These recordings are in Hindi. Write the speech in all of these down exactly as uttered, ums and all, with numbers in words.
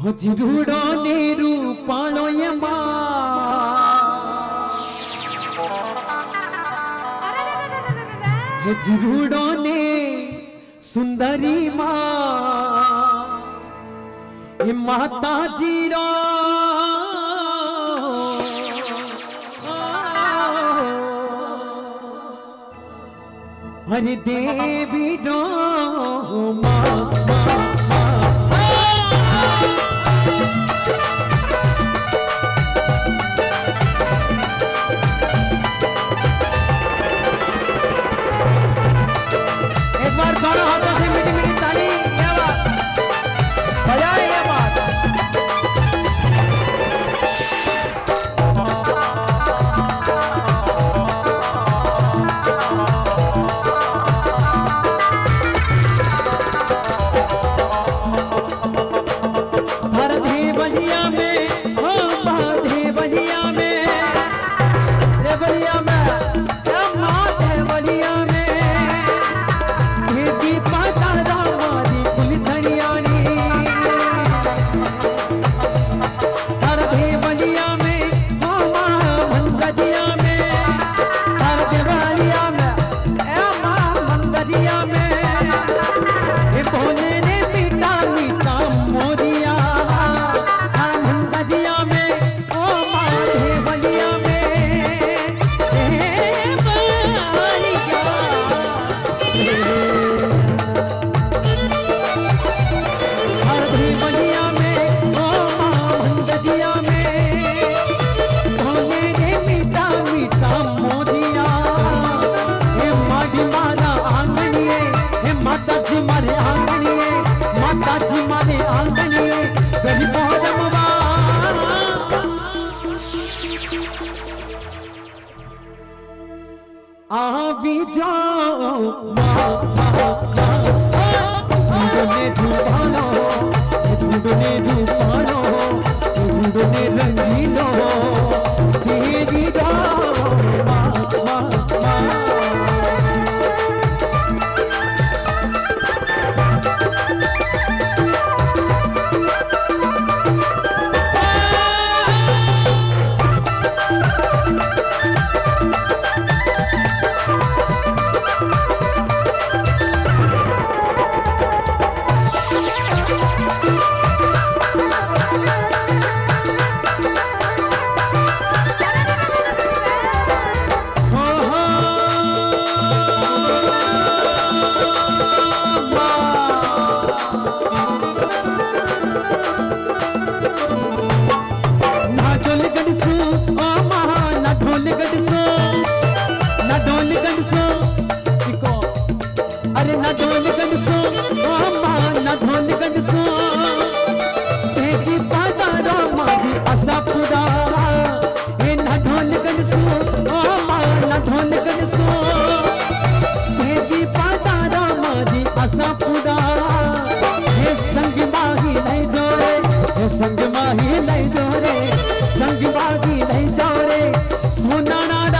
जिरुडो नेरू पालो ये माँ जिरुडो ने सुंदरी माँ ये माता जीरो हरे देवी डो माँ दोनों हाथों से मीठी मीठी ताली ये बात बजाए ये बात भरधे बलिया में हो बाधे बलिया में रे बलिया में माथे बलिया में भी जाओ ढूंढने ढूंढानो ढूंढने ढूंढानो ढूंढने रंगीनो देवी जाओ अरे ना ढोल गंडसो मामा ना ढोल गंडसो तेरी पादा रामा जी असा पुरा ए ना ढोल गंडसो मामा ना ढोल गंडसो तेरी पादा रामा जी असा पुरा हे संग माही नहीं जोरे हे संग माही नहीं जोरे संग माही नहीं जोरे सोना नारा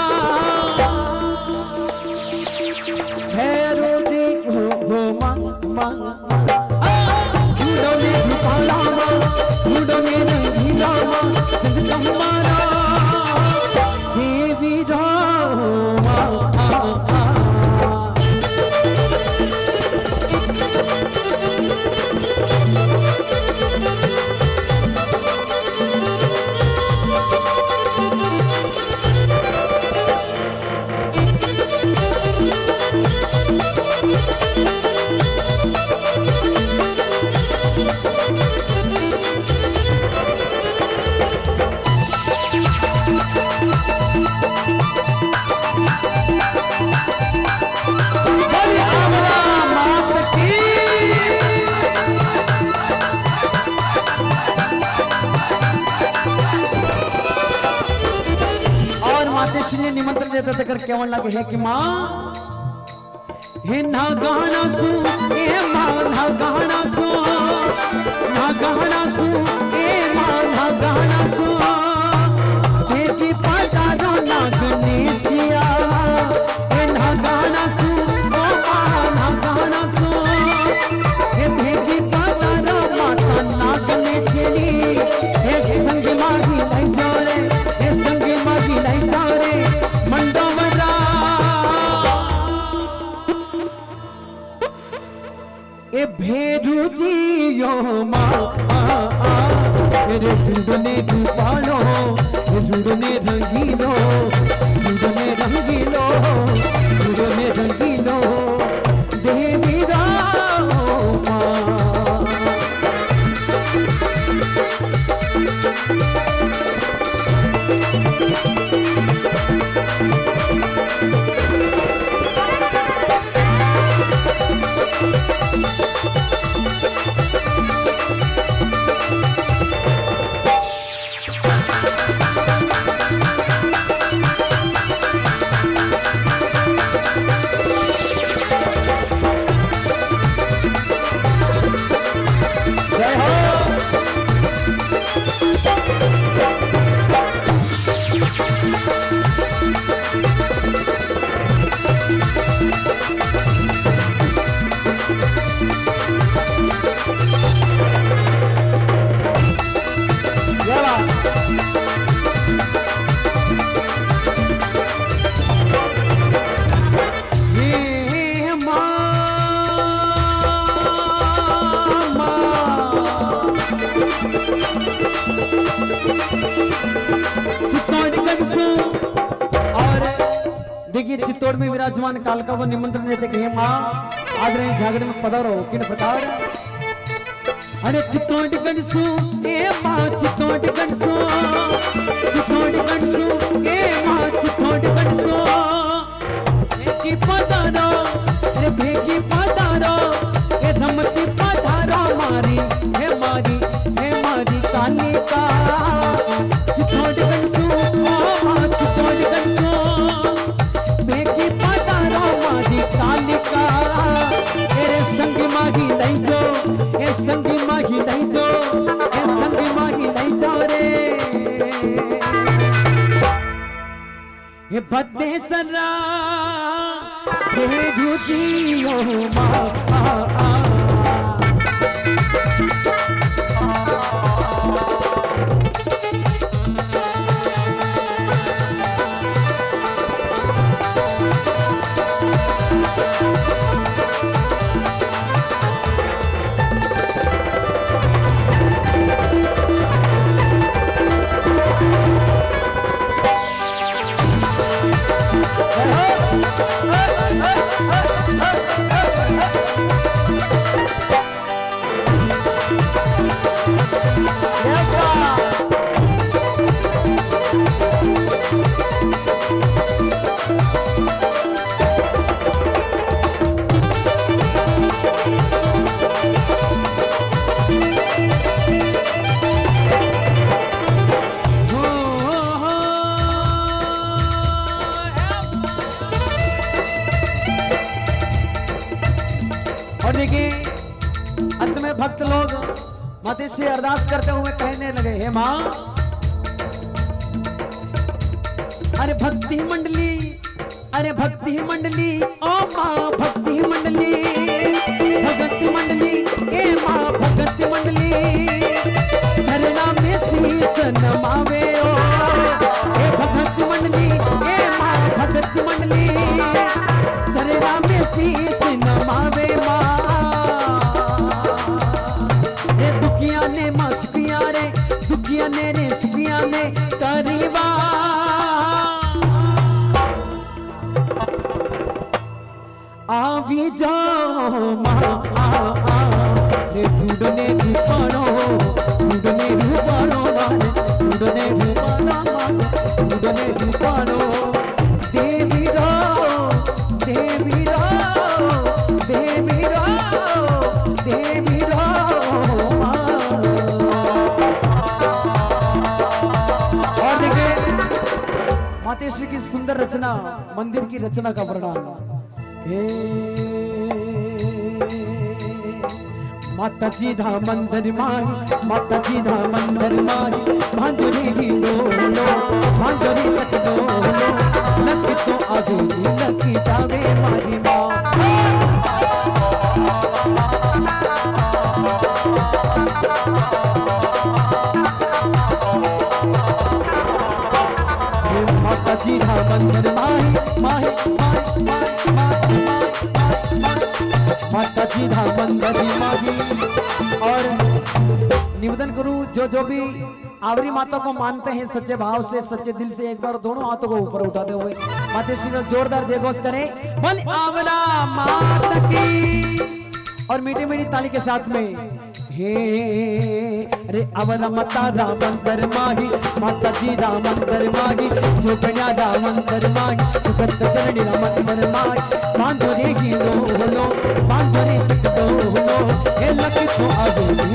निमंत्रण देते थे कर केवल लगे है कि माँ हे ना गाना सु ए माँ ना गाना सु ना गाना सु ए माँ ना गाना सु तेरी पाता रो नागने जिया हे ना गाना सु ओ माँ ना गाना सु हे तेरी पाता रो माता नागने ए भेरू जियो माँ रे ढूंढने ढूंढानो ढूंढने रंगीलो ढूंढने रंगीलो ढूंढने रंगीलो देवी रामा देखिए चित्तौड़ में विराजमान कालका को निमंत्रण देते कि माँ आज रहे झागड़े में पधारो किन प्रकार। अरे चित्तौड़ गणसू ए माँ चित्तौड़ गणसू चित्तौड़ गणसू ए माँ चित्तौड़ गणसू भेगी पधारो अरे भेगी पधारो ए धमती पधारो मारी हे मारी हे मारी काली का चित्तौड़ गणसू ओ माँ चित्तौड़ गणसू भेगी पधारो मारी काली का तेरे संग माही नहीं जो ए संग माही नहीं जो ए संग माही नहीं जो रे ये बद्दे सरा भेजू जियो माँ आ आ और देखिए अंत में भक्त लोग माते से अरदास करते हुए कहने लगे हे माँ अरे भक्ति मंडली अरे भक्ति मंडली ओ माँ भक्ति मंडली भगत मंडली ए माँ भगत मंडली चरना में शीस नमावे ओ ए भगत मंडली ए माँ भगत मंडली चरना में शीस नमावे माँ रे दुखिया ने माँ सुखिया रे दुखिया ने रे सुखिया ने करीबा आवी जाओ माँ आ आ रे ढूंढने रूपानो ढूंढने रूपानो माने ढूंढने रूपानो माने ढूंढने रूपानो देवी रो देवी रो देवी रो देवी रो और देखिए मातेश्वरी की सुंदर रचना मंदिर की रचना का वर्णन माता जी धा मंदिर माही माता जी धा मंदिर माही भांजरी ही लो लो भांजरी लक लो लो लक तो आजू लकी जावे मारी माँ माता जी धा मंदिर माही माही माही माही माही माता जी धा मंदिर मागी। और निवेदन करूं जो जो भी आवरी माता को मानते हैं सच्चे भाव से सच्चे दिल से एक बार दोनों हाथों को ऊपर उठाते हुए माता श्री का जोरदार जय घोष करें, बोल आवरा माता की। और मीठी मीठी ताली के साथ में हे अरे आवरा माता रामंदर माही, माता जी रामंदर माही, चौकन्या रामंदर माही, सुगंध चरणी रामंदर माही, बांधोरे की लो लो बांधोरे चिक दो लो हे लकी तो आगो